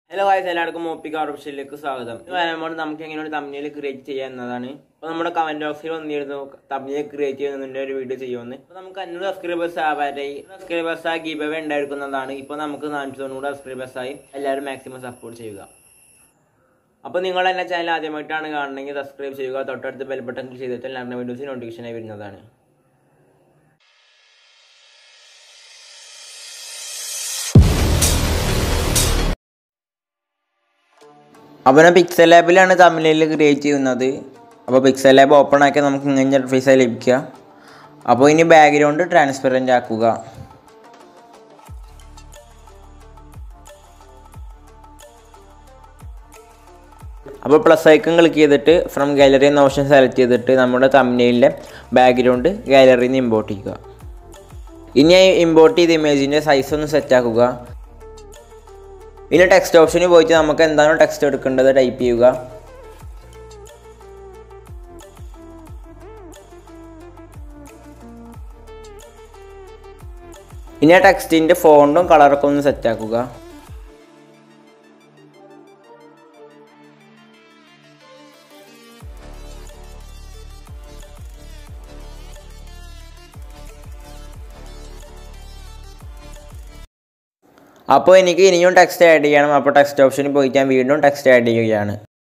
Hello guys, എല്ലാവർക്കും OPQR ഓപ്ഷനിലേക്ക് സ്വാഗതം. നമ്മൾ നമുക്ക് എങ്ങനെ തംബ്നെയിൽ ക്രിയേറ്റ് ചെയ്യാം എന്നതാണ്. അപ്പോൾ നമ്മുടെ കമന്റ് ബോക്സിൽ വന്നിരുന്നു തംബ്നെയിൽ ക്രിയേറ്റ് ചെയ്യുന്നതിന്റെ ഒരു വീഡിയോ ചെയ്യുമെന്ന്. അപ്പോൾ നമുക്ക് 500 സബ്സ്ക്രൈബേഴ്സ് ആവാനായി സബ്സ്ക്രൈബേഴ്സ് ഗിവ് അവേ ഉണ്ടായിരിക്കുന്നതാണ്. ഇപ്പോൾ നമുക്ക് 490 സബ്സ്ക്രൈബേഴ്സ് ആയി. എല്ലാവരും മാക്സിമം സപ്പോർട്ട് ചെയ്യുക. അപ്പോൾ നിങ്ങൾ എന്റെ ചാനൽ ആദ്യമായിട്ടാണ് കാണുന്നതെങ്കിൽ സബ്സ്ക്രൈബ് ചെയ്യുക. തൊട്ടടുത്ത് ബെൽ ബട്ടൺ ക്ലിക്ക് ചെയ്തിട്ട് എല്ലാ വീഡിയോസിനും നോട്ടിഫിക്കേഷൻ ആയി വരുന്നതാണ്. അപ്പോൾ ഞാൻ പിക്സൽ ലാബിലാണ് തംബ്നെയിൽ ക്രിയേറ്റ് ചെയ്യുന്നത്. അപ്പോൾ പിക്സൽ ലാബ് ഓപ്പൺ ആക്കിയാൽ നമുക്ക് ഇങ്ങനെ ഇൻ്റർഫേസ് ലഭിക്കുക. അപ്പോൾ ഇനി ബാക്ക്ഗ്രൗണ്ട് ട്രാൻസ്പെറൻ്റ് ആക്കുക. അപ്പോൾ പ്ലസ് ഐക്കൺ ക്ലിക്ക് ചെയ്തിട്ട് ഫ്രം ഗാലറി എന്ന ഓപ്ഷൻ സെലക്ട് ചെയ്തിട്ട് നമ്മുടെ തംബ്നെയിലിൻ്റെ ബാക്ക്ഗ്രൗണ്ട് ഗാലറിയിൽ നിന്ന് ഇമ്പോർട്ട് ചെയ്യുക. ഇനി ഇമ്പോർട്ട് ചെയ്ത ഇമേജിൻ്റെ സൈസ് ഒന്ന് സെറ്റ് ആക്കുക. ഇനി ടെക്സ്റ്റ് ഓപ്ഷനിൽ പോയിട്ട് നമുക്ക് എന്താണോ ടെക്സ്റ്റ് എടുക്കേണ്ടത് ടൈപ്പ് ചെയ്യുക. ഇനി ആ ടെക്സ്റ്റിൻ്റെ ഫോണ്ടും കളറൊക്കെ ഒന്ന് സെറ്റ് ആക്കുക. അപ്പോൾ എനിക്ക് ഇനിയും ടെക്സ്റ്റ് ആഡ് ചെയ്യണം. അപ്പോൾ ടെക്സ്റ്റ് ഓപ്ഷനിൽ പോയിട്ട് ഞാൻ വീണ്ടും ടെക്സ്റ്റ് ആഡ് ചെയ്യുകയാണ്.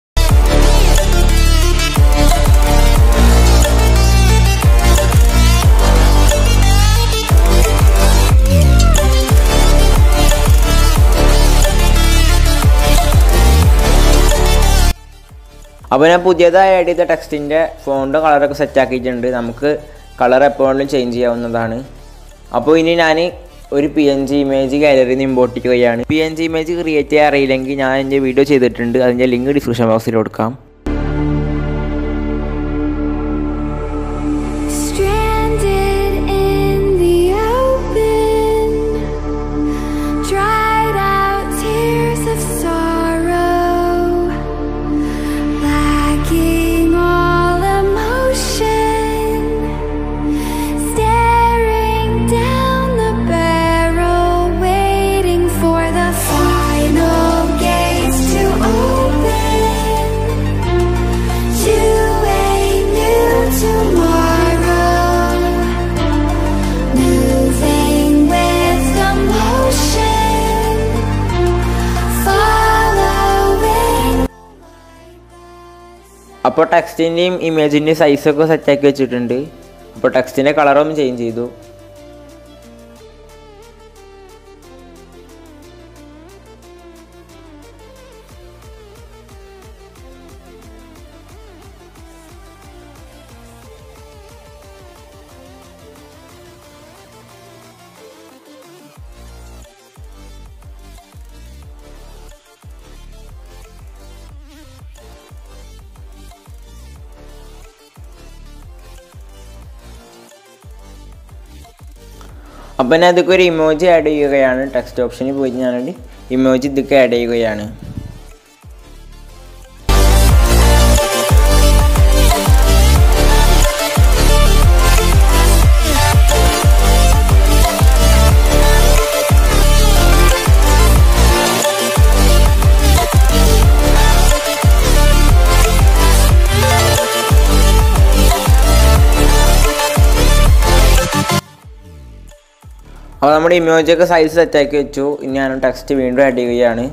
അപ്പോൾ ഞാൻ പുതിയതായി ആഡ് ചെയ്ത ടെക്സ്റ്റിൻ്റെ ഫോണ്ടും കളറൊക്കെ സെറ്റ് ആക്കിയിട്ടുണ്ട്. നമുക്ക് കളർ എപ്പോഴും ചേഞ്ച് ചെയ്യാവുന്നതാണ്. അപ്പോൾ ഇനി ഞാൻ ഒരു PNG ഇമേജ് ഗാലറിയിൽ നിന്ന് ഇമ്പോർട്ട് ചെയ്യുകയാണ്. PNG ഇമേജ് ക്രിയേറ്റ് ചെയ്യാൻ അറിയില്ലെങ്കിൽ ഞാൻ എൻ്റെ വീഡിയോ ചെയ്തിട്ടുണ്ട്. അതിൻ്റെ ലിങ്ക് ഡിസ്ക്രിപ്ഷൻ ബോക്സിൽ കൊടുക്കാം. അപ്പോൾ ടെക്സ്റ്റിൻ്റെയും ഇമേജിൻ്റെയും സൈസൊക്കെ സെറ്റാക്കി വെച്ചിട്ടുണ്ട്. അപ്പോൾ ടെക്സ്റ്റിൻ്റെ കളറൊന്നും ചേഞ്ച് ചെയ്തു. അപ്പോൾ ഞാൻ ഇതൊക്കെ ഒരു ഇമോജി ആഡ് ചെയ്യുകയാണ്. ടെക്സ്റ്റ് ഓപ്ഷനിൽ പോയി ഞാനൊരു ഇമോജി ഇതൊക്കെ ആഡ് ചെയ്യുകയാണ്. അപ്പോൾ നമ്മുടെ ഇമോജിയൊക്കെ സൈസ് സെറ്റാക്കി വെച്ചു. ഇനി ഞാൻ ടെക്സ്റ്റ് വീണ്ടും ആഡ് ചെയ്യുകയാണ്.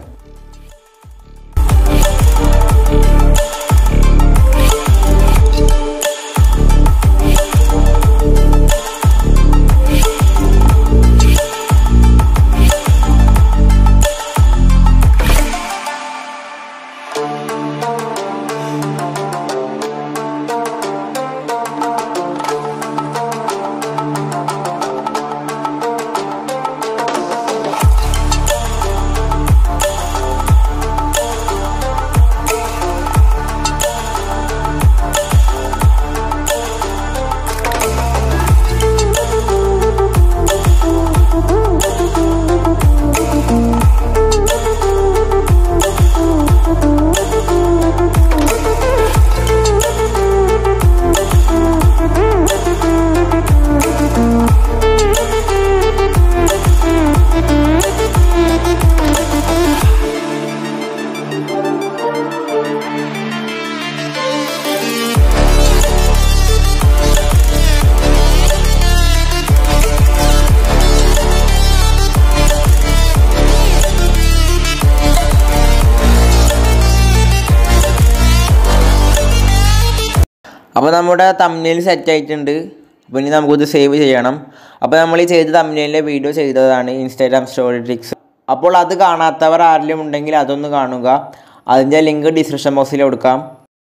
അപ്പോൾ നമ്മുടെ തംബ്നെയിൽ സെറ്റ് ആയിട്ടുണ്ട്. അപ്പോൾ ഇനി നമുക്കിത് സേവ് ചെയ്യണം. അപ്പോൾ നമ്മൾ ഈ ചെയ്ത തംബ്നെയിലിൻ്റെ വീഡിയോ ചെയ്തതാണ് ഇൻസ്റ്റാഗ്രാം സ്റ്റോറി ട്രിക്സ്. അപ്പോൾ അത് കാണാത്തവർ ആരെങ്കിലും ഉണ്ടെങ്കിൽ അതൊന്ന് കാണുക. അതിൻ്റെ ലിങ്ക് ഡിസ്ക്രിപ്ഷൻ ബോക്സിൽ കൊടുക്കാം.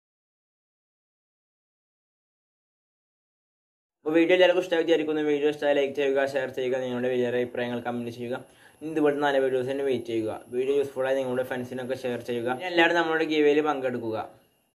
അപ്പോൾ വീഡിയോ എല്ലാവർക്കും ഇഷ്ടമായി വിചാരിക്കുന്നു. വീഡിയോ ഇഷ്ടമായി ലൈക്ക് ചെയ്യുക, ഷെയർ ചെയ്യുക, നിങ്ങളുടെ വലിയ അഭിപ്രായങ്ങൾ കമൻറ്റ് ചെയ്യുക. ഇതുപോലെ നല്ല വീഡിയോസിന് വെയിറ്റ് ചെയ്യുക. വീഡിയോ യൂസ്ഫുള്ളായി നിങ്ങളുടെ ഫ്രണ്ട്സിനൊക്കെ ഷെയർ ചെയ്യുക. എല്ലാവരും നമ്മുടെ ഗീവേയിൽ പങ്കെടുക്കുക.